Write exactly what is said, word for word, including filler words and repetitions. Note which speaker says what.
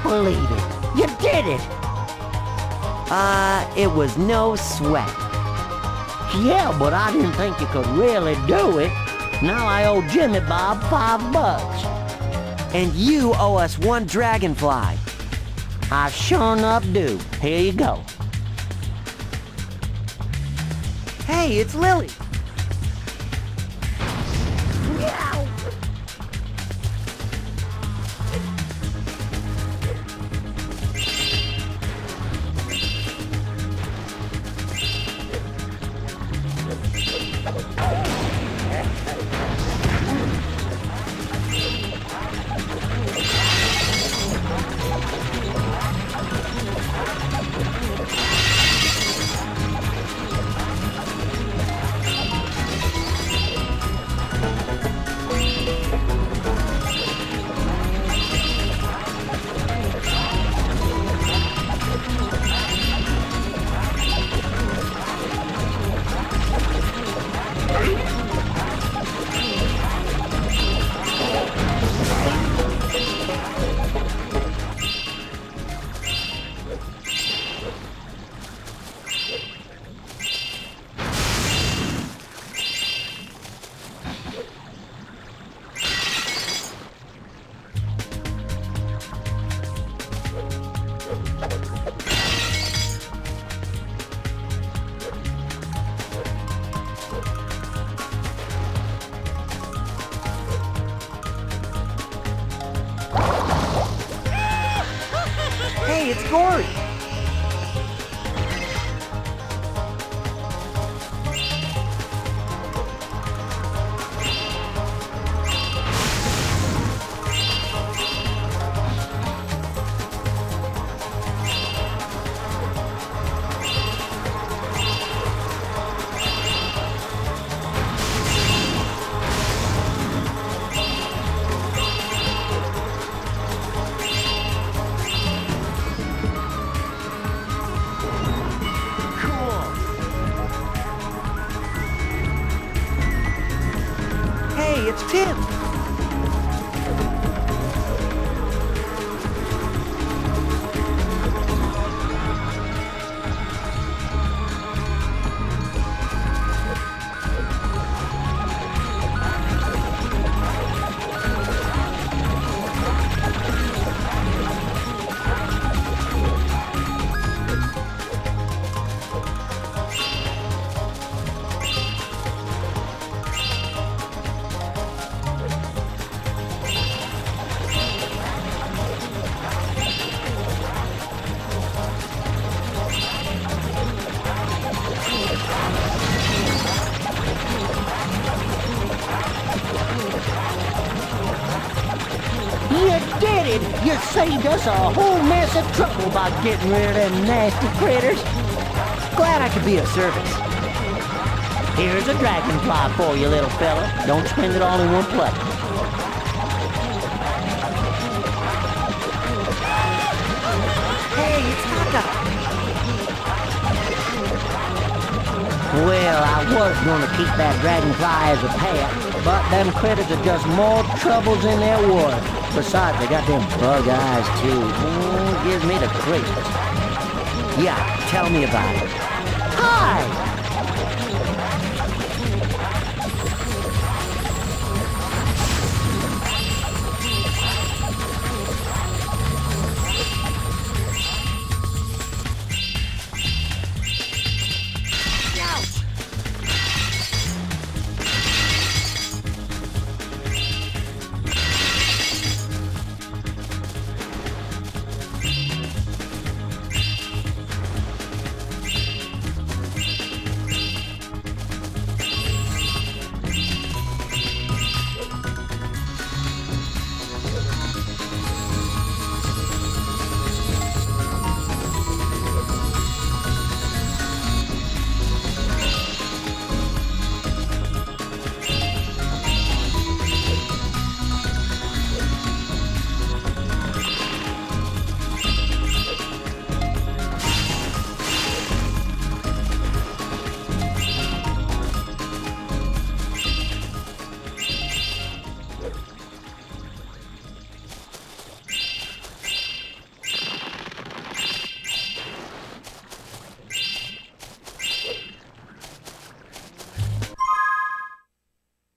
Speaker 1: believe it. You did it.
Speaker 2: Uh, it was no sweat.
Speaker 1: Yeah, but I didn't think you could really do it. Now I owe Jimmy Bob five bucks.
Speaker 2: And you owe us one Dragonfly.
Speaker 1: I sure enough do. Here you go.
Speaker 2: Hey, it's Lily. Hey, it's Gory! Hey, it's Tim!
Speaker 1: You did it! You saved us a whole mess of trouble by getting rid of them nasty critters.
Speaker 2: Glad I could be of service.
Speaker 1: Here's a Dragonfly for you, little fella. Don't spend it all in one place.
Speaker 2: Hey, it's Taka!
Speaker 1: Well, I was gonna keep that Dragonfly as a pet, but them critters are just more troubles than they're worth. Besides, they got them bug eyes, too. Mm, gives me the creeps.
Speaker 2: Yeah, tell me about it.
Speaker 1: Hi!